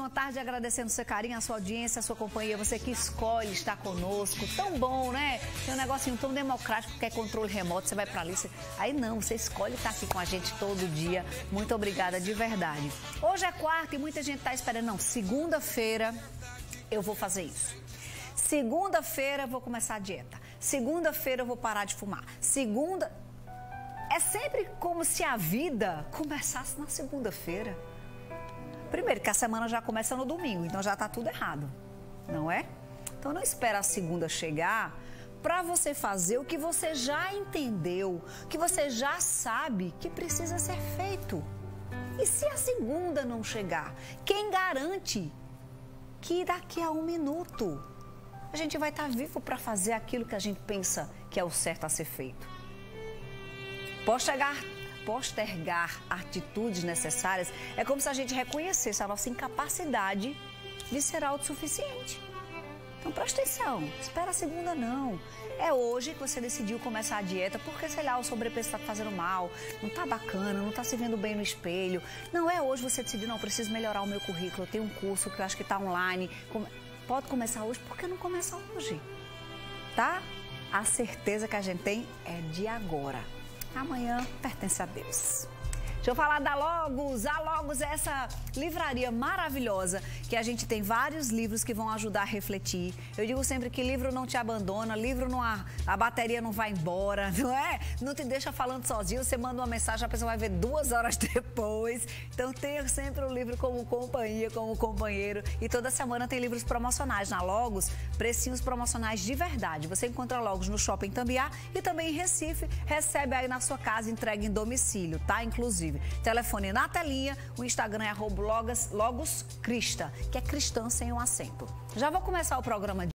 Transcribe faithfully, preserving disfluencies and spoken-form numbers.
uma tarde agradecendo o seu carinho, a sua audiência, a sua companhia, você que escolhe estar conosco. Tão bom, né? Tem um negocinho tão democrático que é controle remoto, você vai pra ali, você... aí não, você escolhe estar aqui com a gente todo dia. Muito obrigada de verdade. Hoje é quarta e muita gente tá esperando, não, segunda-feira eu vou fazer isso. Segunda-feira eu vou começar a dieta. Segunda-feira eu vou parar de fumar. Segunda... É sempre como se a vida começasse na segunda-feira. Primeiro, que a semana já começa no domingo, então já tá tudo errado, não é? Então não espera a segunda chegar para você fazer o que você já entendeu, que você já sabe que precisa ser feito. E se a segunda não chegar, quem garante que daqui a um minuto a gente vai estar vivo para fazer aquilo que a gente pensa que é o certo a ser feito? Postergar, postergar atitudes necessárias é como se a gente reconhecesse a nossa incapacidade de ser autossuficiente. Então presta atenção, espera a segunda não. É hoje que você decidiu começar a dieta porque, sei lá, o sobrepeso está fazendo mal, não está bacana, não está se vendo bem no espelho. Não é hoje você decidir, não, eu preciso melhorar o meu currículo, eu tenho um curso que eu acho que está online. Pode começar hoje, por que não começa hoje? Tá? A certeza que a gente tem é de agora. Amanhã pertence a Deus. Deixa eu falar da Logos. A Logos é essa livraria maravilhosa que a gente tem vários livros que vão ajudar a refletir. Eu digo sempre que livro não te abandona, livro não a, a bateria não vai embora, não é? Não te deixa falando sozinho, você manda uma mensagem, a pessoa vai ver duas horas depois. Então tenha sempre o livro como companhia, como companheiro. E toda semana tem livros promocionais na Logos, precinhos promocionais de verdade. Você encontra Logos no Shopping Tambiá e também em Recife, recebe aí na sua casa, entrega em domicílio, tá? Inclusive. Telefone na telinha, o Instagram é arroba logos, logos crista, que é cristã sem um acento. Já vou começar o programa de